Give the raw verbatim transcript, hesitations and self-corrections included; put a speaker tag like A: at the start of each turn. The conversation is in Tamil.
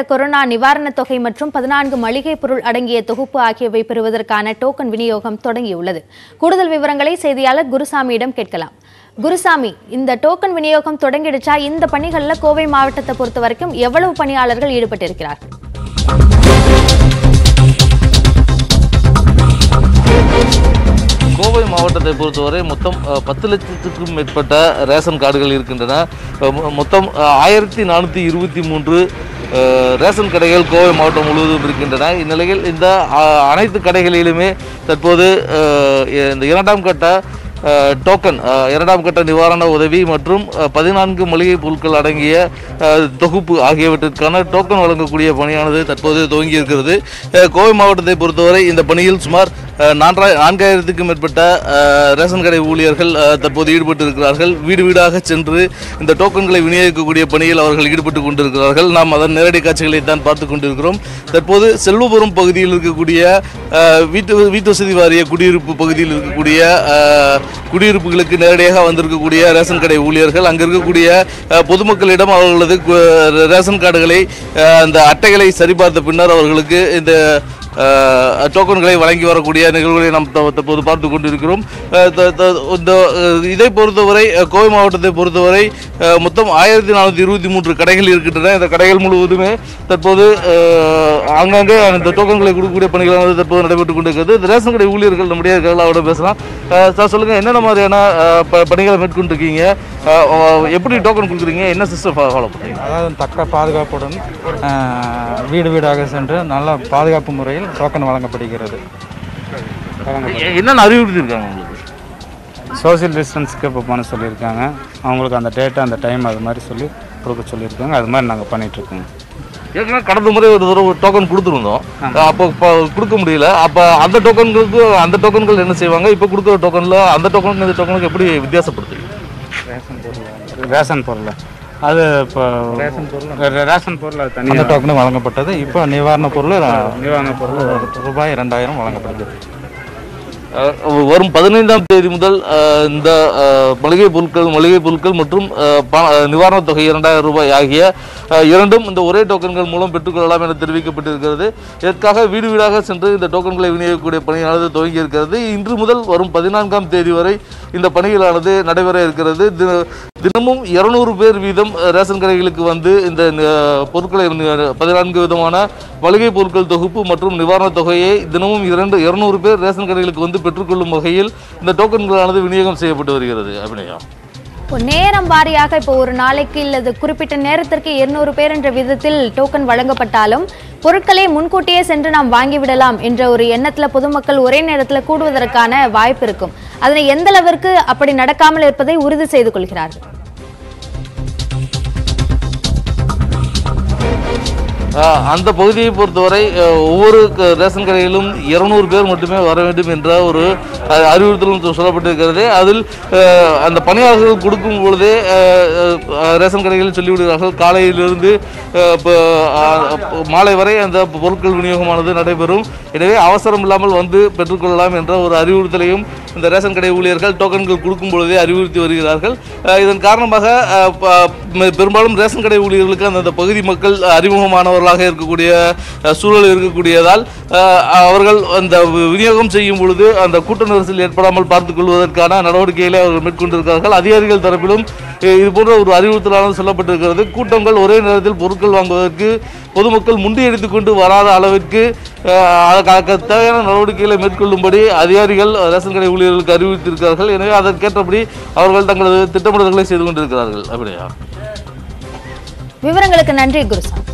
A: கொரோனா நிவாரணத் தொகை மற்றும் பதினான்கு மளிகை பொருள் அடங்கிய தொகுப்பு ஆகியவை பெறுவதற்கான டோக்கன் விநியோகம் தொடங்கியுள்ளது. கூடுதல் விவரங்களை செய்தியாளர் குருசாமியிடம் கேட்கலாம். குருசாமி, இந்த டோக்கன் விநியோகம் தொடங்கிடுச்சா? இந்த பணிகளில் கோவை மாவட்டத்தை பொறுத்த வரைக்கும் எவ்வளவு பணியாளர்கள் ஈடுபட்டிருக்கிறார்கள்?
B: கோவை மாவட்டத்தை பொறுத்தவரை மொத்தம் பத்து லட்சத்துக்கும் மேற்பட்ட ரேஷன் கார்டுகள் இருக்கின்றன. மொத்தம் ஆயிரத்தி நானூற்றி இருபத்தி மூன்று ரேஷன் கடைகள் கோவை மாவட்டம் முழுவதும் இருக்கின்றன. இந்நிலையில் இந்த அனைத்து கடைகளிலுமே தற்போது இந்த இரண்டாம் கட்ட டோக்கன் இரண்டாம் கட்ட நிவாரண உதவி மற்றும் பதினான்கு மளிகை பொருட்கள் அடங்கிய தொகுப்பு ஆகியவற்றிற்கான டோக்கன் வழங்கக்கூடிய பணியானது தற்போது துவங்கி இருக்கிறது. கோவை மாவட்டத்தை பொறுத்தவரை இந்த பணியில் சுமார் நான்காய் நான்காயிரத்துக்கும் மேற்பட்ட ரேஷன் கடை ஊழியர்கள் தற்போது ஈடுபட்டு இருக்கிறார்கள். வீடு வீடாக சென்று இந்த டோக்கன்களை விநியோகிக்கக்கூடிய பணியில் அவர்கள் ஈடுபட்டு கொண்டிருக்கிறார்கள். நாம் அதன் நேரடி காட்சிகளை தான் பார்த்து கொண்டிருக்கிறோம். தற்போது செல்வபுரம் பகுதியில் இருக்கக்கூடிய வீட்டு வீட்டு வசதி வாரிய குடியிருப்பு பகுதியில் இருக்கக்கூடிய குடியிருப்புகளுக்கு நேரடியாக வந்திருக்கக்கூடிய ரேஷன் கடை ஊழியர்கள் அங்கு இருக்கக்கூடிய பொதுமக்களிடம் அவர்களது ரேஷன் கார்டுகளை அந்த அட்டைகளை சரிபார்த்த பின்னர் அவர்களுக்கு இந்த டோக்கன்களை வழங்கி வரக்கூடிய நிகழ்வுகளை நாம் தற்போது பார்த்து கொண்டிருக்கிறோம். இதை பொறுத்தவரை கோவை மாவட்டத்தை பொறுத்தவரை மொத்தம் ஆயிரத்தி நானூற்றி இருபத்தி மூன்று கடைகள் இருக்கின்றன. இந்த கடைகள் முழுவதுமே தற்போது ஆங்காங்கே இந்த டோக்கன்களை கொடுக்கக்கூடிய பணிகளானது தற்போது நடைபெற்றுக் கொண்டிருக்கிறது. இந்த ரேஷன் கடை ஊழியர்கள் நம்முடைய அவரோட பேசலாம். சார், சொல்லுங்கள், என்னென்ன மாதிரியான பணிகளை மேற்கொண்டிருக்கீங்க? எப்படி டோக்கன் கொடுக்குறீங்க? என்ன சிஸ்டம் ஃபாலோ பண்ணுறீங்க?
C: அதாவது தக்க பாதுகாப்புடன் வீடு வீடாக சென்று நல்ல பாதுகாப்பு முறையில் டோக்கன் வழங்கப்படுகிறது.
B: என்னென்ன அறிவுறுத்திருக்காங்க உங்களுக்கு?
C: சோசியல் டிஸ்டன்ஸுக்கு இப்போ பண்ண சொல்லியிருக்காங்க. அவங்களுக்கு அந்த டேட்டு அந்த டைம் அது மாதிரி சொல்லி கொடுக்க சொல்லியிருக்காங்க. அது மாதிரி நாங்கள் பண்ணிகிட்ருக்கோங்க.
B: ஏற்கனவே கடந்த முறை ஒரு தடவை டோக்கன் கொடுத்துருந்தோம். அப்போ இப்போ கொடுக்க முடியல. அப்போ அந்த டோக்கன்களுக்கு அந்த டோக்கன்கள் என்ன செய்வாங்க? இப்போ கொடுக்குற டோக்கனில் அந்த டோக்கனுக்கு இந்த டோக்கனுக்கு எப்படி வித்தியாசப்படுத்துங்க?
C: ரேஷன் பொருள் ரேஷன் பொருள் அது இப்போ ரேஷன் பொருள் ரேஷன் பொருள் அது தனி அந்த டோக்கனும் வழங்கப்பட்டது. இப்போ நிவாரண பொருள் நிவாரண பொருள் ரூபாய் ரெண்டாயிரம் வழங்கப்படுது.
B: வரும் பதினைந்தாம் தேதி முதல் இந்த மளிகை பொருட்கள் மளிகை பொருட்கள் மற்றும் நிவாரணத் தொகை இரண்டாயிரம் ரூபாய் ஆகிய இரண்டும் இந்த ஒரே டோக்கன்கள் மூலம் பெற்றுக்கொள்ளலாம் என தெரிவிக்கப்பட்டிருக்கிறது. இதற்காக வீடு வீடாக சென்று இந்த டோக்கன்களை விநியோகிக்கக்கூடிய பணியானது துவங்கி இருக்கிறது. இன்று முதல் வரும் பதினான்காம் தேதி வரை இந்த பணிகளானது நடைபெற இருக்கிறது. தினமும் இருநூறு பேர் வீதம் ரேஷன் கடைகளுக்கு வந்து இந்த பொருட்களை பதினான்கு விதமான மளிகை பொருட்கள் தொகுப்பு மற்றும் நிவாரணத் தொகையை தினமும் இரண்டு இருநூறு பேர் ரேஷன் கடைகளுக்கு வந்து பெற்றுக்கொள்ளும் வகையில் இந்த டோக்கன்களானது விநியோகம் செய்யப்பட்டு வருகிறது. அபிநயா,
A: நேரம் வாரியாக இப்போ ஒரு நாளைக்கு இல்லது குறிப்பிட்ட நேரத்திற்கு இருநூறு பேர் என்ற விதத்தில் டோக்கன் வழங்கப்பட்டாலும் பொருட்களை முன்கூட்டியே சென்று நாம் வாங்கிவிடலாம் என்ற ஒரு எண்ணத்தில் பொதுமக்கள் ஒரே நேரத்தில் கூடுவதற்கான வாய்ப்பு இருக்கும். அதனை எந்த அளவிற்கு அப்படி நடக்காமல் இருப்பதை உறுதி செய்து கொள்கிறார்கள்?
B: அந்த பகுதியை பொறுத்தவரை ஒவ்வொரு ரேஷன் கடையிலும் இருநூறு பேர் மட்டுமே வர வேண்டும் என்ற ஒரு அறிவுறுத்தலும் சொல்லப்பட்டிருக்கிறது. அதில் அந்த பணியாளர்கள் கொடுக்கும் பொழுதே ரேஷன் கடைகளில் சொல்லிவிடுகிறார்கள், காலையிலிருந்து மாலை வரை அந்த பொருட்கள் விநியோகமானது நடைபெறும். எனவே அவசரம் இல்லாமல் வந்து பெற்றுக்கொள்ளலாம் என்ற ஒரு அறிவுறுத்தலையும் இந்த ரேஷன் கடை ஊழியர்கள் டோக்கன்கள் கொடுக்கும் பொழுதே அறிவுறுத்தி வருகிறார்கள். இதன் காரணமாக பெரும்பாலும் ரேஷன் கடை ஊழியர்களுக்கு அந்த பகுதி மக்கள் அறிமுகமானவர்களாக இருக்கக்கூடிய சூழல் இருக்கக்கூடியதால் அவர்கள் அந்த விநியோகம் செய்யும் பொழுது அந்த கூட்ட நெரிசல் ஏற்படாமல் பார்த்துக் கொள்வதற்கான நடவடிக்கைகளை அவர்கள் மேற்கொண்டிருக்கிறார்கள். அதிகாரிகள் தரப்பிலும் இது போன்ற ஒரு அறிவுறுத்தலானது சொல்லப்பட்டிருக்கிறது. கூட்டங்கள் ஒரே நேரத்தில் பொருட்கள் வாங்குவதற்கு பொதுமக்கள் முண்டியடித்துக் கொண்டு வராத அளவிற்கு தேவையான நடவடிக்கைகளை மேற்கொள்ளும்படி அதிகாரிகள் ரேஷன் கடை ஊழியர்களுக்கு அறிவித்திருக்கிறார்கள். எனவே அதற்கேற்றபடி அவர்கள் தங்களது திட்டமிடல்களை செய்து கொண்டிருக்கிறார்கள். அப்படியா?
A: விவரங்களுக்கு நன்றி குருசாமி.